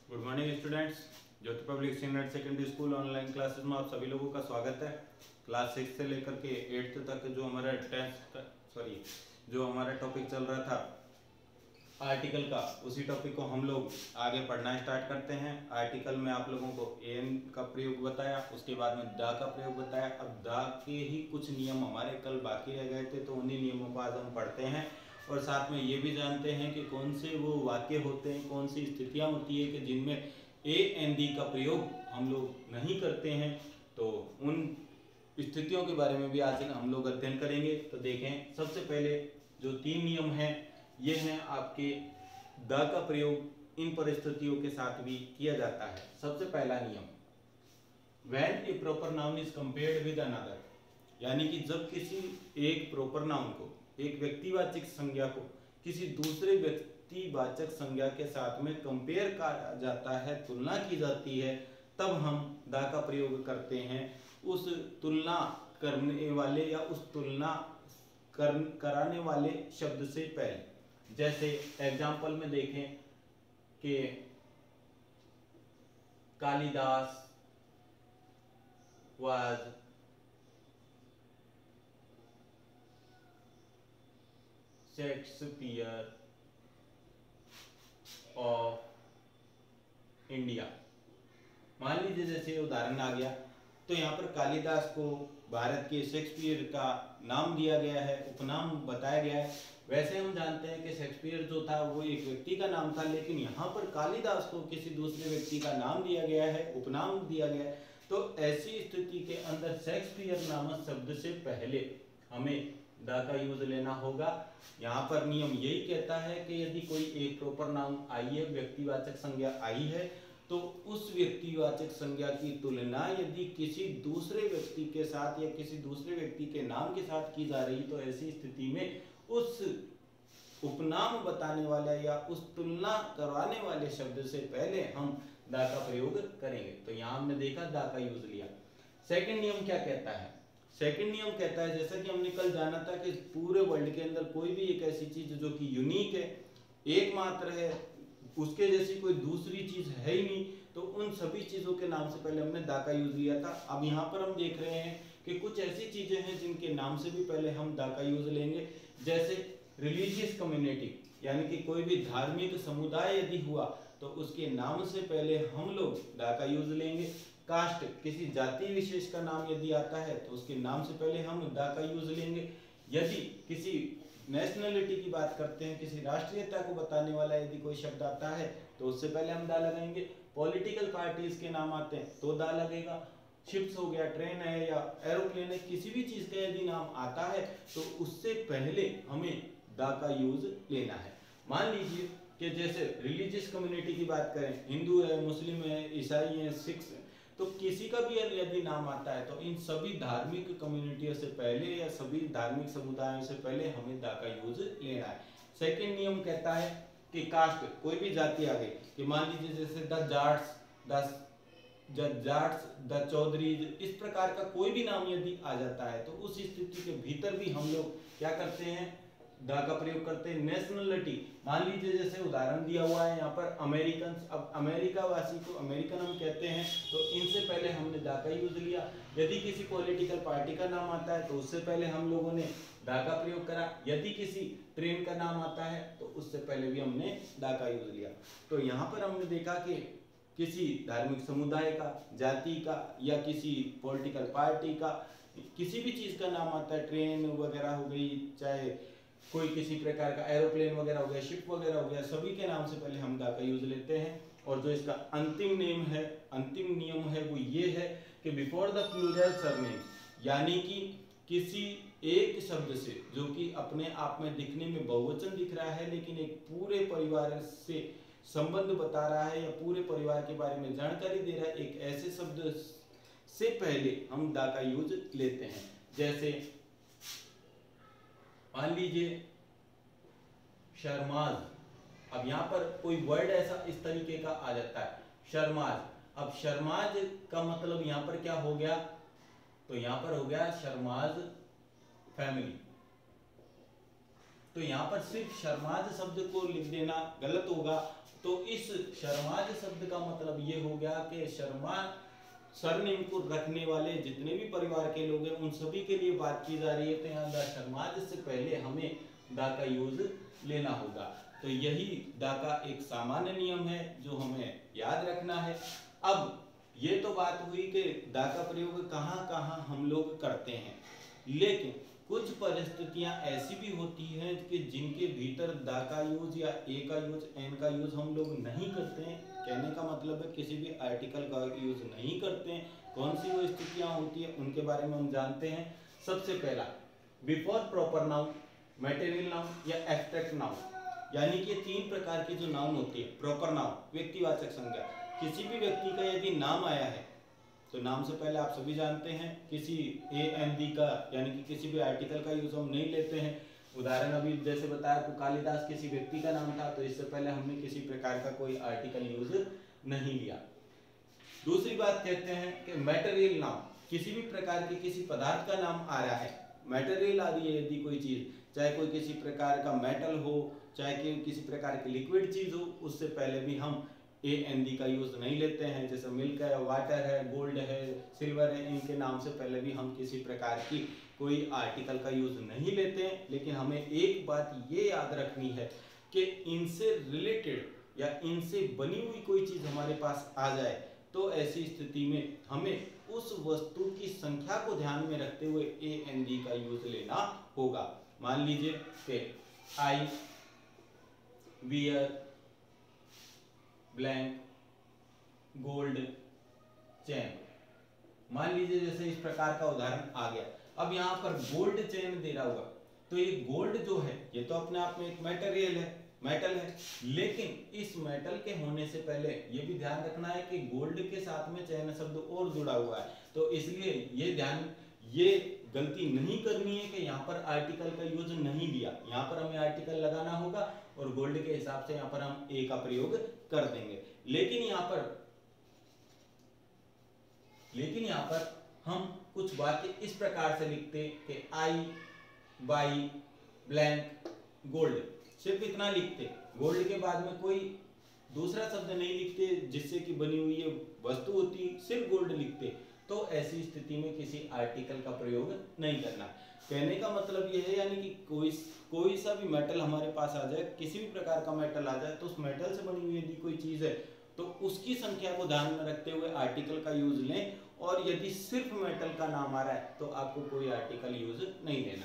Good morning students. Jyoti public senior secondary school online classes में आप सभी लोगों का स्वागत है। क्लास 6 से लेकर के 8th तक जो हमारा टॉपिक चल रहा था आर्टिकल का, उसी टॉपिक को हम लोग आगे पढ़ना स्टार्ट करते हैं। आर्टिकल में आप लोगों को एन का प्रयोग बताया, उसके बाद में द का प्रयोग बताया। अब द के ही कुछ नियम हमारे कल बाकी रह गए थे, तो उन्हीं नियमों को आज हम पढ़ते हैं और साथ में ये भी जानते हैं कि कौन से वो वाक्य होते हैं, कौन सी स्थितियाँ होती है कि जिनमें ए एन दी का प्रयोग हम लोग नहीं करते हैं। तो उन स्थितियों के बारे में भी आज हम लोग अध्ययन करेंगे। तो देखें, सबसे पहले जो 3 नियम हैं ये हैं आपके द का प्रयोग इन परिस्थितियों के साथ भी किया जाता है। सबसे पहला नियम, when a proper noun is compared with another, यानी कि जब किसी एक प्रॉपर नाउन को, एक व्यक्तिवाचक संज्ञा को किसी दूसरे व्यक्तिवाचक संज्ञा के साथ में कंपेयर किया जाता है, तुलना की जाती है, तब हम द का प्रयोग करते हैं उस तुलना करने वाले या उस तुलना कराने वाले शब्द से पहले। जैसे एग्जाम्पल में देखें कि Kalidas was Shakespeare of India. मान लीजिए जैसे उदाहरण आ गया, तो यहाँ पर कालिदास को भारत के शेक्सपियर का नाम दिया गया है, उपनाम बताया गया है। वैसे हम जानते हैं कि शेक्सपियर जो था वो एक व्यक्ति का नाम था, लेकिन यहाँ पर कालिदास को किसी दूसरे व्यक्ति का नाम दिया गया है, उपनाम दिया गया है। तो ऐसी स्थिति के अंदर शेक्सपियर नामक शब्द से पहले हमें द का यूज लेना होगा। यहाँ पर नियम यही कहता है कि यदि कोई एक प्रॉपर नाउन आई है, व्यक्तिवाचक संज्ञा आई है, तो उस व्यक्तिवाचक संज्ञा की तुलना यदि किसी दूसरे व्यक्ति के साथ या किसी दूसरे व्यक्ति के नाम के साथ की जा रही, तो ऐसी स्थिति में उस उपनाम बताने वाले या उस तुलना करवाने वाले शब्द से पहले हम द का प्रयोग करेंगे। तो यहाँ हमने देखा द का यूज लिया। सेकंड नियम क्या कहता है? सेकंड नियम कहता है, जैसा कि हमने कल जाना था कि पूरे वर्ल्ड के अंदर कोई भी एक ऐसी चीज जो कि यूनिक है, एकमात्र है, उसके जैसी कोई दूसरी चीज है ही नहीं, तो उन सभी चीजों के नाम से पहले हमने द का यूज लिया था। अब यहाँ पर हम देख रहे हैं कि कुछ ऐसी चीजें हैं जिनके नाम से भी पहले हम द का यूज लेंगे। जैसे रिलीजियस कम्युनिटी, यानी कि कोई भी धार्मिक समुदाय यदि हुआ तो उसके नाम से पहले हम लोग द का यूज लेंगे। कास्ट, किसी जाति विशेष का नाम यदि आता है तो उसके नाम से पहले हम द का यूज लेंगे। यदि किसी नेशनलिटी की बात करते हैं, किसी राष्ट्रीयता को बताने वाला यदि कोई शब्द आता है तो उससे पहले हम द लगाएंगे। पॉलिटिकल पार्टीज के नाम आते हैं तो द लगेगा। शिप्स हो गया, ट्रेन है या एरोप्लेन है, किसी भी चीज का यदि नाम आता है तो उससे पहले हमें द का यूज लेना है। मान लीजिए कि जैसे रिलीजियस कम्युनिटी की बात करें, हिंदू है, मुस्लिम है, ईसाई है, सिख है, तो किसी का भी यदि नाम आता है तो इन सभी धार्मिक कम्युनिटियों से पहले या सभी धार्मिक समुदायों से पहले हमें द का यूज लेना है। सेकंड नियम कहता है कि कास्ट, कोई भी जाति आ गई, कि मान लीजिए जैसे द जाट्स, द चौधरीज, इस प्रकार का कोई भी नाम यदि आ जाता है तो उस स्थिति के भीतर भी हम लोग क्या करते हैं, द का प्रयोग करते हैं। नेशनलिटी, मान लीजिए जैसे उदाहरण दिया हुआ है यहाँ पर अमेरिकन, अब अमेरिका वासी को अमेरिकन हम कहते हैं, तो इनसे पहले हमने द का यूज लिया। यदि किसी पॉलिटिकल पार्टी का नाम आता है तो उससे पहले हम लोगों ने द का प्रयोग करा। यदि किसी ट्रेन का नाम आता है तो उससे पहले भी हमने द का यूज लिया। तो यहाँ पर हमने देखा कि किसी धार्मिक समुदाय का, जाति का या किसी पॉलिटिकल पार्टी का किसी भी चीज का नाम आता है, ट्रेन वगैरह हो गई, चाहे कोई किसी प्रकार का एरोप्लेन वगैरह हो गया, शिप वगैरह हो गया, सभी के नाम से पहले हम द का यूज लेते हैं। और जो इसका अंतिम नियम है वो ये है कि बिफोर द प्लूरल सरनेम, यानी कि किसी एक शब्द से जो कि अपने आप में दिखने में बहुवचन दिख रहा है लेकिन एक पूरे परिवार से संबंध बता रहा है या पूरे परिवार के बारे में जानकारी दे रहा है, एक ऐसे शब्द से पहले हम द का यूज लेते हैं। जैसे मान लीजिए शर्माज, अब यहाँ पर कोई वर्ड ऐसा इस तरीके का आ जाता है शर्माज। अब शर्माज का मतलब यहाँ पर क्या हो गया, तो यहाँ पर हो गया शर्माज फैमिली। तो यहाँ पर सिर्फ शर्माज शब्द को लिख देना गलत होगा। तो इस शर्माज शब्द का मतलब ये हो गया कि शर्मा सरनेम को रखने वाले जितने भी परिवार के लोग हैं उन सभी के लिए बात की जा रही है। तो यहाँ द शर्माज से पहले हमें द का यूज लेना होगा। तो यही द का एक सामान्य नियम है जो हमें याद रखना है। अब ये तो बात हुई कि द का प्रयोग कहाँ कहाँ हम लोग करते हैं, लेकिन कुछ परिस्थितियां ऐसी भी होती हैं कि जिनके भीतर द का यूज या ए का यूज एन का यूज हम लोग नहीं करते हैं। कहने का मतलब है किसी भी आर्टिकल का यूज नहीं करते हैं। कौन सी वो स्थितियां होती है उनके बारे में हम जानते हैं। सबसे पहला, before proper noun, material noun या एब्स्ट्रैक्ट नाउन, यानी कि 3 प्रकार की जो नाउन होती है। प्रॉपर नाउन व्यक्तिवाचक संज्ञा, किसी भी व्यक्ति का यदि नाम आया है तो नाम से पहले आप सभी जानते हैं किसी ए एन दी का यानी कि किसी भी आर्टिकल का यूज हम नहीं लेते हैं। उदाहरण अभी जैसे बताया तो कालिदास किसी व्यक्ति का नाम था, तो इससे पहले हमने किसी प्रकार का कोई आर्टिकल यूज नहीं लिया। दूसरी बात कहते हैं कि मटेरियल नाउन, किसी भी प्रकार के किसी पदार्थ का नाम आ रहा है, मटेरियल आ रही है यदि कोई चीज, चाहे कोई किसी प्रकार का मेटल हो, चाहे कि किसी प्रकार की लिक्विड चीज हो, उससे पहले भी हम ए एन डी का यूज नहीं लेते हैं। जैसे मिल्क है, वाटर है, गोल्ड है, सिल्वर है, इनके नाम से पहले भी हम किसी प्रकार की कोई आर्टिकल का यूज नहीं लेते हैं। लेकिन हमें एक बात ये याद रखनी है कि इनसे रिलेटेड या इनसे बनी हुई कोई चीज हमारे पास आ जाए तो ऐसी स्थिति में हमें उस वस्तु की संख्या को ध्यान में रखते हुए ए एन डी का यूज लेना होगा। मान लीजिए कि I wear blank gold chain, मान लीजिए जैसे इस प्रकार का उदाहरण आ गया। अब यहाँ पर गोल्ड चेन दे रहा हुआ, तो ये गोल्ड जो है ये तो अपने आप में एक मटेरियल है, मेटल है, लेकिन इस मेटल के होने से पहले ये भी ध्यान रखना है कि गोल्ड के साथ में चेन शब्द और जुड़ा हुआ है। तो इसलिए ये गलती नहीं करनी है कि यहाँ पर आर्टिकल का यूज नहीं लिया, यहाँ पर हमें आर्टिकल लगाना होगा और गोल्ड के हिसाब से यहाँ पर हम ए का प्रयोग कर देंगे। लेकिन यहाँ पर हम कुछ वाक्य इस प्रकार से लिखते कि आई बाई ब्लैंक गोल्ड, सिर्फ इतना लिखते, गोल्ड के बाद में कोई दूसरा शब्द नहीं लिखते जिससे कि बनी हुई ये वस्तु होती, सिर्फ गोल्ड लिखते। तो ऐसी स्थिति में किसी आर्टिकल का प्रयोग नहीं करना। कहने का मतलब यह है यानी कि कोई सा भी मेटल हमारे पास आ जाए, किसी भी प्रकार का मेटल आ जाए, तो उस मेटल से बनी हुई यदि कोई चीज है तो उसकी संख्या को ध्यान में रखते हुए आर्टिकल का यूज लें। और यदि सिर्फ मेटल का नाम आ रहा है तो आपको कोई आर्टिकल यूज नहीं लेना।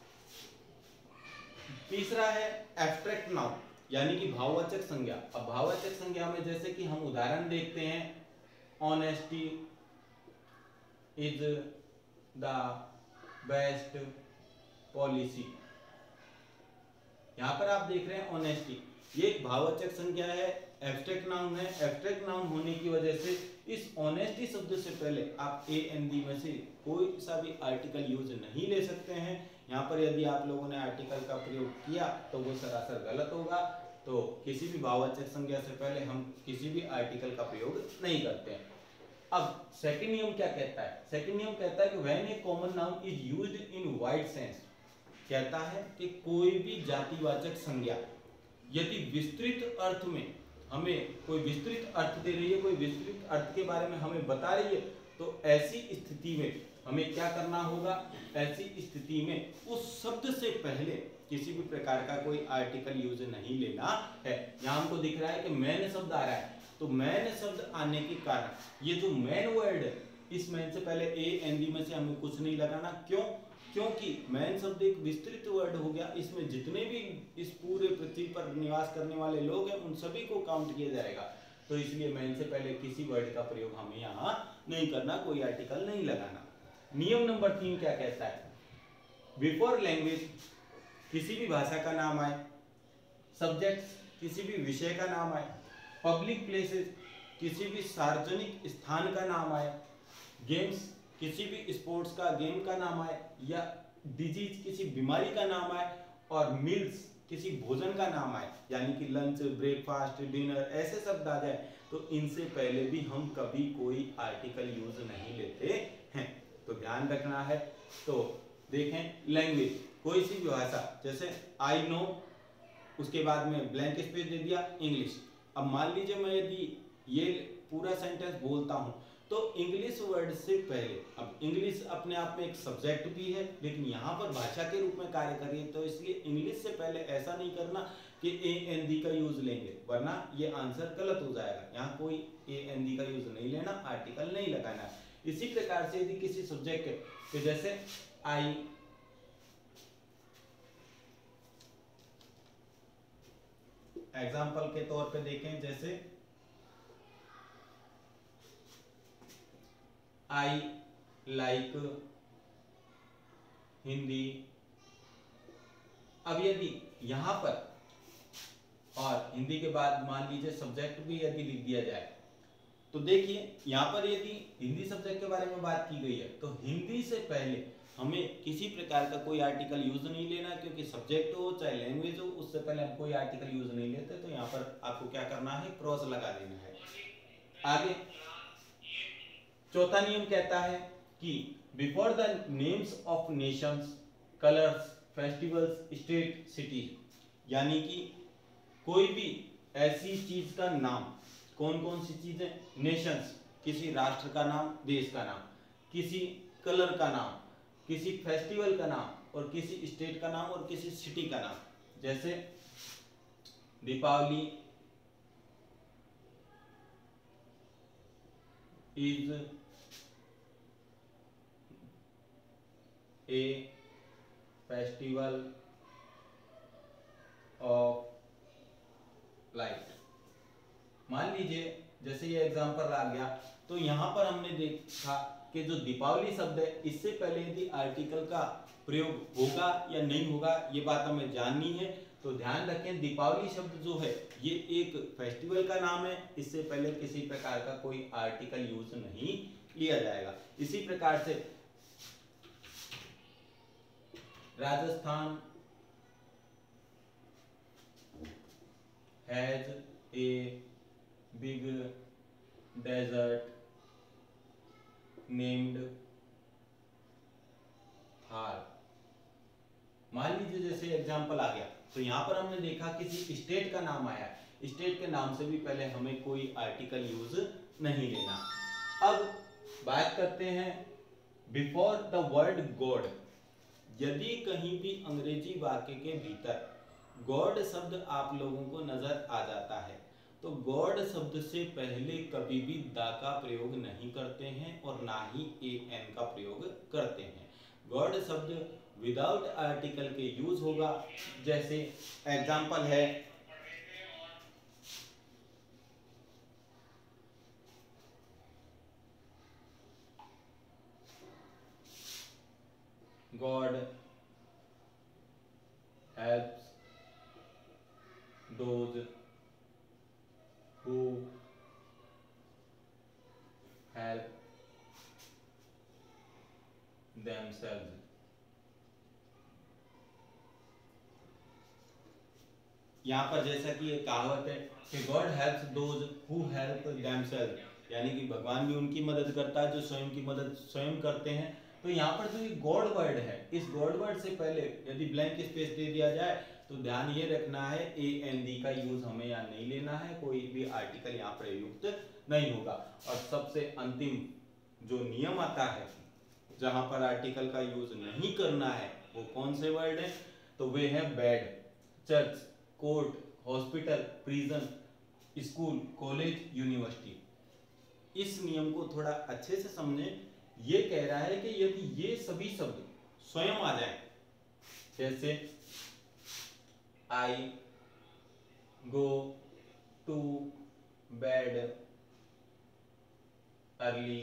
तीसरा है एब्स्ट्रैक्ट नाउन, यानी कि भाववाचक संज्ञा। अब भाववाचक संज्ञा में जैसे कि हम उदाहरण देखते हैं, honesty is the best policy. यहां पर आप देख रहे हैं ऑनेस्टी, ये एक भाववाचक संज्ञा है, एब्स्ट्रैक्ट नाउन है। एब्स्ट्रैक्ट नाउन होने की वजह से इस ऑनेस्टी शब्द से पहले आप ए एन डी में से कोई सा भी आर्टिकल यूज नहीं ले सकते हैं। यहाँ पर यदि आप लोगों ने आर्टिकल का प्रयोग किया तो वो सरासर गलत होगा। तो किसी भी भाववाचक संज्ञा से पहले हम किसी भी आर्टिकल का प्रयोग नहीं करते हैं। अब सेकंड नियम क्या कहता है? सेकंड नियम कहता है कि when a common noun is used in wide sense, कहता है कि कोई भी जातिवाचक संज्ञा यदि विस्तृत अर्थ में हमें कोई विस्तृत अर्थ दे रही है, कोई विस्तृत अर्थ के बारे में हमें बता रही है, तो ऐसी स्थिति में हमें क्या करना होगा? ऐसी स्थिति में उस शब्द से पहले किसी भी प्रकार का कोई आर्टिकल यूज नहीं लेना है। यहाँ हमको दिख रहा है कि मैन शब्द आ रहा है, तो मैन शब्द आने के कारण ये जो मैन वर्ड है, इस मैन से पहले ए एन डी में से हमें कुछ नहीं लगाना। क्यों? क्योंकि मैन शब्द एक विस्तृत वर्ड हो गया, इसमें जितने भी इस पूरे पृथ्वी पर निवास करने वाले लोग हैं उन सभी को काउंट किया जाएगा। तो इसलिए मैन से पहले किसी वर्ड का प्रयोग हमें यहाँ नहीं करना, कोई आर्टिकल नहीं लगाना। नियम नंबर 3 क्या कहता है? बिफोर लैंग्वेज किसी भी भाषा का नाम आए, सब्जेक्ट्स किसी भी विषय का नाम आए, पब्लिक प्लेसेस किसी भी सार्वजनिक स्थान का नाम आए, गेम्स किसी भी स्पोर्ट्स का गेम का नाम आए, या डिजीज किसी बीमारी का नाम आए, और मील्स किसी भोजन का नाम आए, यानी कि लंच, ब्रेकफास्ट, डिनर, ऐसे शब्द आ जाए, तो इनसे पहले भी हम कभी कोई आर्टिकल यूज नहीं लेते हैं। तो ध्यान रखना है। तो देखें लैंग्वेज, कोई सी भी भाषा, जैसे आई नो, उसके बाद में ब्लैंक स्पेस दे दिया इंग्लिश। अब मान लीजिए मैं यदि ये पूरा सेंटेंस बोलता हूं तो इंग्लिश वर्ड से पहले, अब इंग्लिश अपने आप में एक सब्जेक्ट भी है लेकिन यहाँ पर भाषा के रूप में कार्य कर रही है, तो इसलिए इंग्लिश से पहले ऐसा नहीं करना कि ए एन दी का यूज लेंगे, वरना ये आंसर गलत हो जाएगा। यहाँ कोई ए एन दी का यूज नहीं लेना, आर्टिकल नहीं लगाना। इसी प्रकार से यदि किसी सब्जेक्ट के जैसे आई, एग्जाम्पल के तौर पे देखें, जैसे आई लाइक हिंदी। अब यदि यहां पर और हिंदी के बाद मान लीजिए सब्जेक्ट भी यदि लिख दिया जाए, तो देखिए यहां पर यदि हिंदी सब्जेक्ट के बारे में बात की गई है तो हिंदी से पहले हमें किसी प्रकार का कोई आर्टिकल यूज नहीं लेना, क्योंकि सब्जेक्ट हो चाहे लैंग्वेज हो उससे पहले हम कोई आर्टिकल यूज नहीं लेते। तो यहाँ पर आपको क्या करना है, क्रॉस लगा देना है। आगे चौथा नियम कहता है कि before the names of nations, colours, festivals, state, city, यानी कि कोई भी ऐसी चीज का नाम, कौन कौन सी चीजें, नेशंस किसी राष्ट्र का नाम, देश का नाम, किसी कलर का नाम, किसी फेस्टिवल का नाम और किसी स्टेट का नाम और किसी सिटी का नाम, जैसे Deepavali is a festival of light. मान लीजिए जैसे ये एग्जांपल आ गया, तो यहां पर हमने देखा कि जो दीपावली शब्द है इससे पहले यदि आर्टिकल का प्रयोग होगा या नहीं होगा ये बात हमें जाननी है। तो ध्यान रखें, दीपावली शब्द जो है ये एक फेस्टिवल का नाम है, इससे पहले किसी प्रकार का कोई आर्टिकल यूज नहीं लिया जाएगा। इसी प्रकार से Rajasthan has a big desert named Thar. मान लीजिए जैसे एग्जांपल आ गया, तो यहां पर हमने देखा किसी स्टेट का नाम आया, स्टेट के नाम से भी पहले हमें कोई आर्टिकल यूज नहीं लेना। अब बात करते हैं बिफोर द वर्ड गॉड। यदि कहीं भी अंग्रेजी वाक्य के भीतर गॉड शब्द आप लोगों को नजर आ जाता है तो गॉड शब्द से पहले कभी भी दा का प्रयोग नहीं करते हैं और ना ही ए एन का प्रयोग करते हैं। गॉड शब्द विदाउट आर्टिकल के यूज होगा। जैसे एग्जांपल है God helps those who help themselves। यहाँ पर जैसा कि ये कहावत है कि God helps those who help themselves, यानी कि भगवान भी उनकी मदद करता है जो स्वयं की मदद स्वयं करते हैं। तो यहाँ पर जो ये गॉड वर्ड है, इस गॉड वर्ड से पहले यदि ब्लैंक स्पेस दे दिया जाए तो ध्यान ये रखना है ए एन डी का यूज हमें यहाँ नहीं लेना है, कोई भी आर्टिकल यहाँ प्रयुक्त नहीं होगा। और सबसे अंतिम जो नियम आता है जहां पर आर्टिकल का यूज नहीं करना है वो कौन से वर्ड है, तो वे है bed, church, court, hospital, prison, school, college, university. इस नियम को थोड़ा अच्छे से समझें। ये कह रहा है कि यदि ये सभी शब्द स्वयं आ जाए, जैसे I go to bed early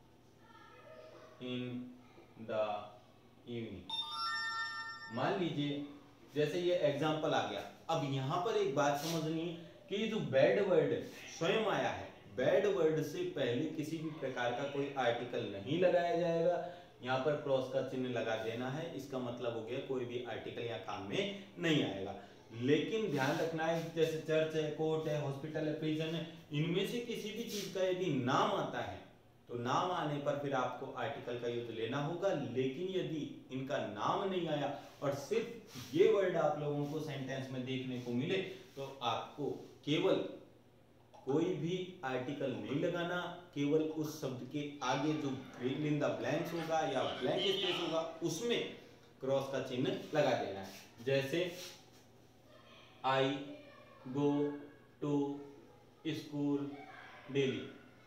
in the evening, मान लीजिए जैसे ये एग्जाम्पल आ गया। अब यहां पर एक बात समझनी है कि जो बैड वर्ड स्वयं आया है, बैड वर्ड से पहले किसी भी प्रकार का कोई आर्टिकल नहीं लगाया जाएगा। यहाँ पर क्रॉस का चिन्ह लगा देना है, इसका मतलब हो गया कोई भी आर्टिकल यहाँ काम में नहीं आएगा। लेकिन ध्यान रखना है जैसे चर्च है, कोर्ट है, हॉस्पिटल है, प्रिजन है, इनमें से किसी भी चीज का यदि नाम आता है तो नाम आने पर फिर आपको आर्टिकल का यूज लेना होगा। लेकिन यदि इनका नाम नहीं आया और सिर्फ ये वर्ड आप लोगों को सेंटेंस में देखने को मिले तो आपको केवल कोई भी आर्टिकल नहीं लगाना, केवल उस शब्द के आगे जो फिल इन द ब्लैंक्स होगा या ब्लैंक स्पेस होगा उसमें क्रॉस का चिन्ह लगा देना है। जैसे I go to school daily,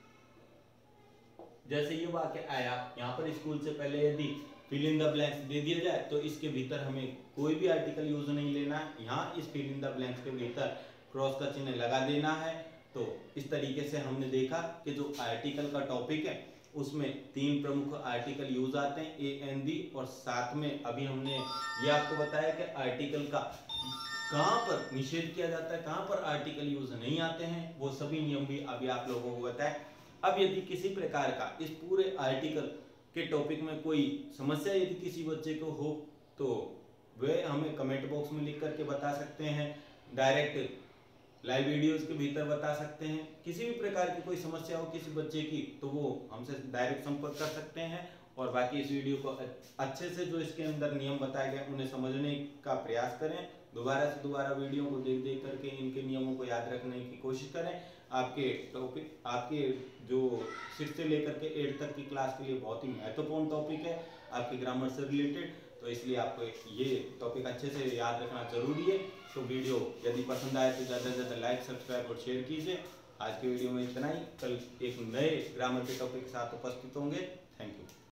जैसे ये वाक्य आया, यहाँ पर स्कूल से पहले यदि फिल इन द ब्लैंक्स दे दिया जाए तो इसके भीतर हमें कोई भी आर्टिकल यूज नहीं लेना है। यहाँ इस फिल इन द ब्लैंक्स के भीतर क्रॉस का चिन्ह लगा देना है। तो इस तरीके से हमने देखा कि जो आर्टिकल का टॉपिक है उसमें 3 प्रमुख आर्टिकल यूज आते हैं, ए एन बी, और साथ में अभी हमने ये आपको बताया कि आर्टिकल का कहाँ पर निषेध किया जाता है, कहाँ पर आर्टिकल यूज नहीं आते हैं, वो सभी नियम भी अभी आप लोगों को बताए। अब यदि किसी प्रकार का इस पूरे आर्टिकल के टॉपिक में कोई समस्या यदि किसी बच्चे को हो तो वह हमें कमेंट बॉक्स में लिख करके बता सकते हैं, डायरेक्ट लाइव वीडियोस के भीतर बता सकते हैं। किसी भी प्रकार की कोई समस्या हो किसी बच्चे की तो वो हमसे डायरेक्ट संपर्क कर सकते हैं। और बाकी इस वीडियो को अच्छे से जो इसके अंदर नियम बताए गए उन्हें समझने का प्रयास करें। दोबारा से दोबारा वीडियो को देख देख करके इनके नियमों को याद रखने की कोशिश करें। आपके टॉपिक, आपके जो 6 से लेकर के 8 तक की क्लास के लिए बहुत ही महत्वपूर्ण टॉपिक है आपके ग्रामर से रिलेटेड, तो इसलिए आपको ये टॉपिक अच्छे से याद रखना जरूरी है। तो वीडियो यदि पसंद आए तो ज़्यादा से ज़्यादा लाइक, सब्सक्राइब और शेयर कीजिए। आज के वीडियो में इतना ही, कल एक नए ग्रामर के टॉपिक के साथ उपस्थित होंगे। Thank you.